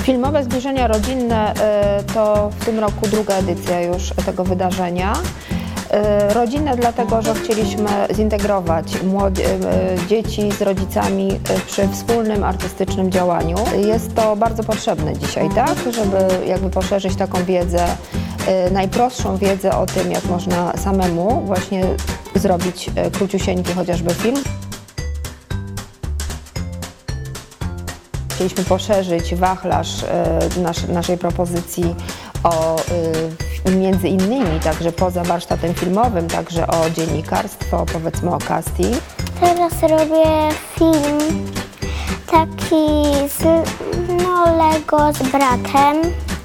Filmowe zbliżenia rodzinne to w tym roku druga edycja już tego wydarzenia. Rodzinne dlatego, że chcieliśmy zintegrować dzieci z rodzicami przy wspólnym artystycznym działaniu. Jest to bardzo potrzebne dzisiaj, tak? Żeby jakby poszerzyć taką wiedzę, najprostszą wiedzę o tym, jak można samemu właśnie zrobić króciusieńki chociażby film. Chcieliśmy poszerzyć wachlarz naszej propozycji między innymi także poza warsztatem filmowym, także o dziennikarstwo, powiedzmy o casting. Teraz robię film taki z Lego z bratem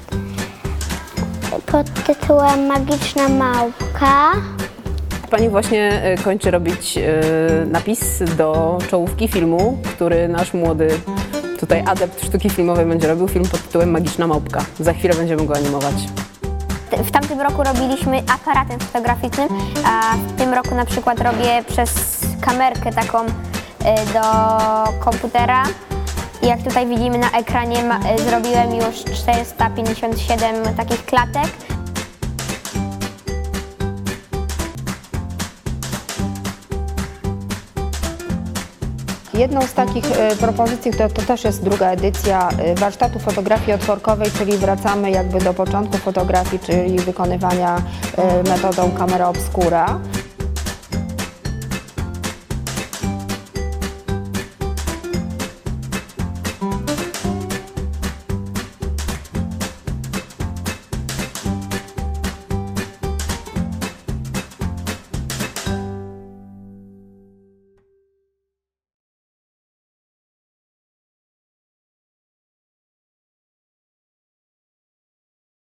pod tytułem Magiczna małpka. Pani właśnie kończy robić napis do czołówki filmu, który nasz młody tutaj adept sztuki filmowej będzie robił, film pod tytułem Magiczna małpka. Za chwilę będziemy go animować. W tamtym roku robiliśmy aparatem fotograficznym, a w tym roku na przykład robię przez kamerkę taką do komputera. I jak tutaj widzimy na ekranie, zrobiłem już 457 takich klatek. Jedną z takich propozycji, to też jest druga edycja warsztatu fotografii otworkowej, czyli wracamy jakby do początku fotografii, czyli wykonywania metodą camera obscura.